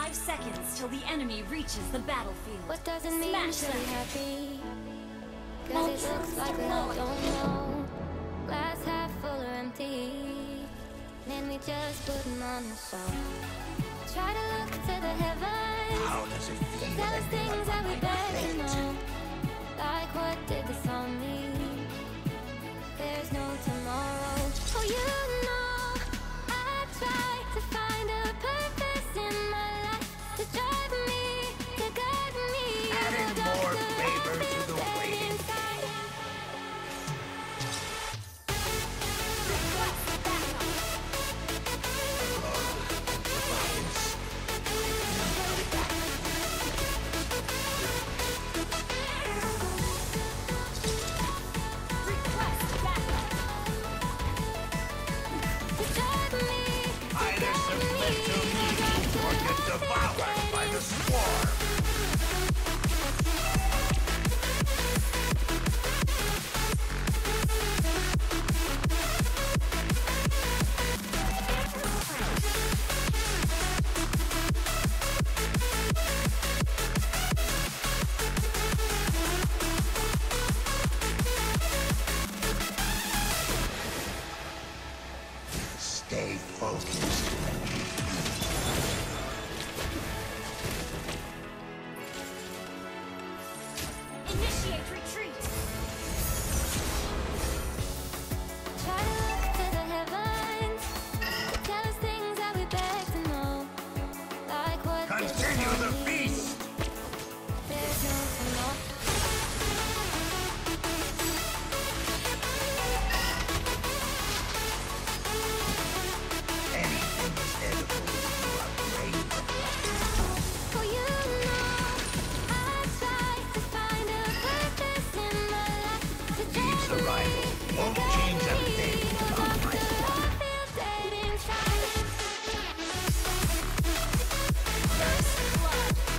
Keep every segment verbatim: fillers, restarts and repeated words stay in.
Five seconds till the enemy reaches the battlefield. What does it mean Smash to be them. happy? Cause it looks like we all don't know. Glass half full or empty. Then we just putting on the show. Try to look to the heavens. How does it feel? Tell us things that we beg to know. Like what did the song mean? There's no tomorrow. Oh, you know I try to find a purpose in my life to drive me, to guide me. Adding more flavor to the waiting. Either submit to me or get devoured by the swarm. Stay focused. Initiate retreat. Try to look to the heavens. Tell us things that we beg to know. Like what did Continue the song mean? feast. There's no tomorrow. Anything is edible if you are brave. Oh, you know I try to find a purpose in my life to Eve's drive arrival me, won't to change guide a me. thing But about my after I feel dead inside. First blood.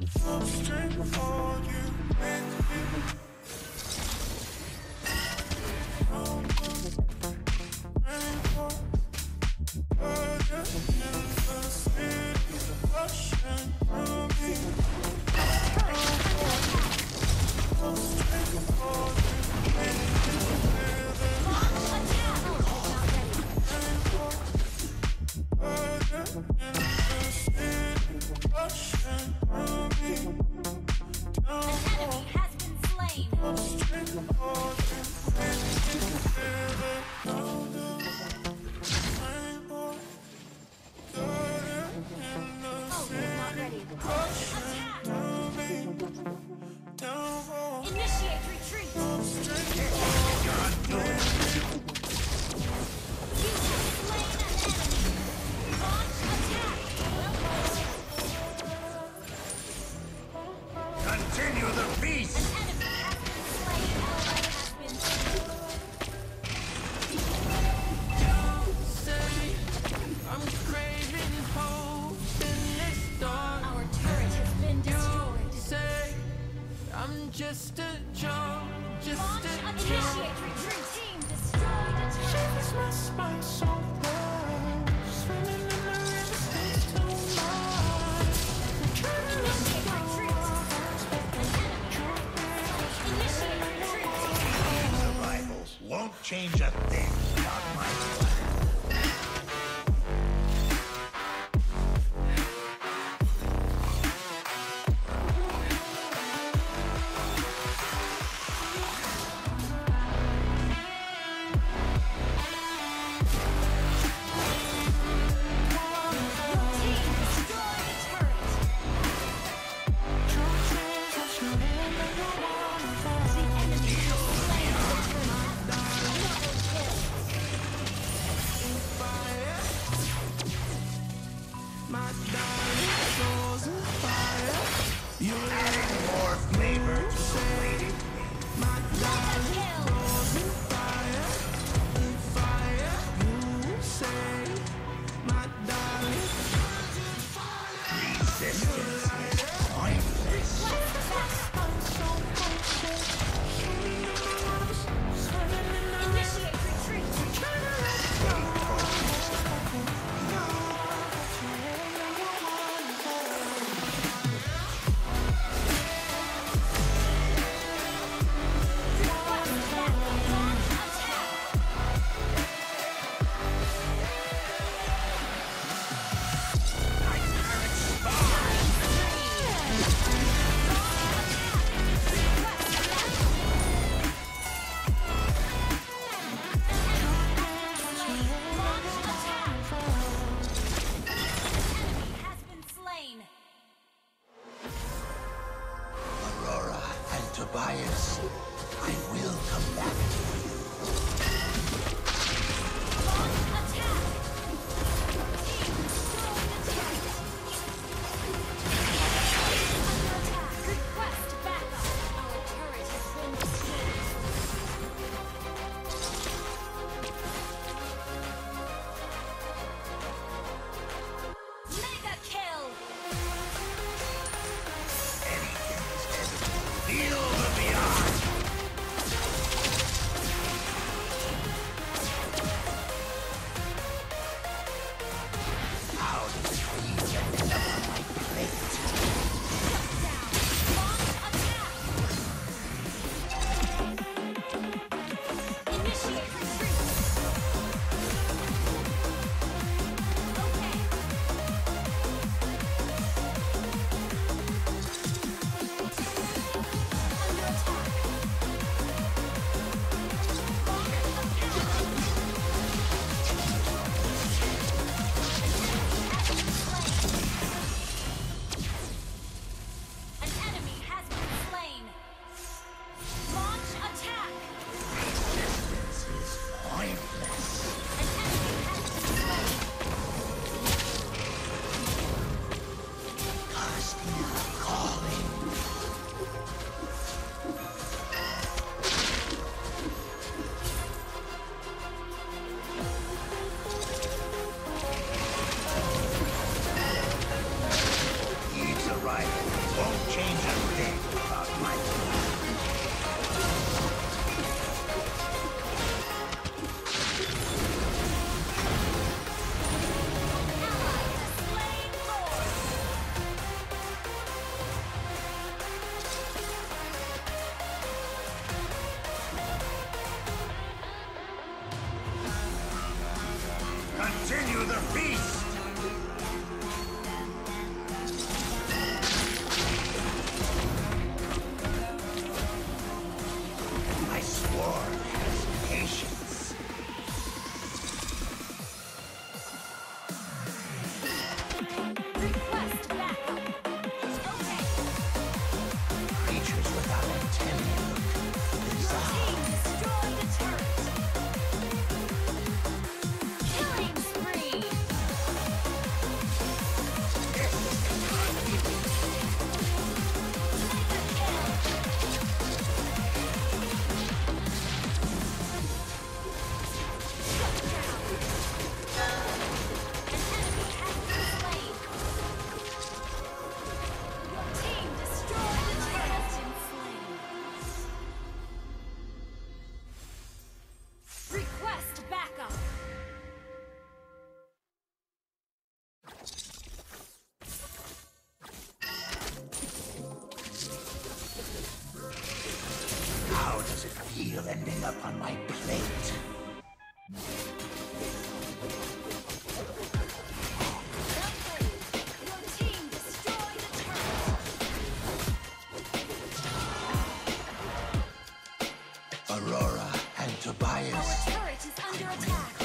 Just a joke, just Launch a a joke. initiate retreat. Team destroyed a turret. Shivers my spine so cold. Swimming in the river stays too much. Initiate retreat. An enemy. Initiate retreat. Survival won't change a thing without my plan. Tobias, I will come back to you. Launch attack. Team destroyed a turret. Under attack. Request backup. Our turret has been destroyed. Mega kill. Anything is edible. Feel the beyond. How did it please end up on my plate? Launch attack. Initiate retreat. Okay. An ending up on my plate. Your team destroyed a turret. Aurora and Tobias. Our turret is under attack.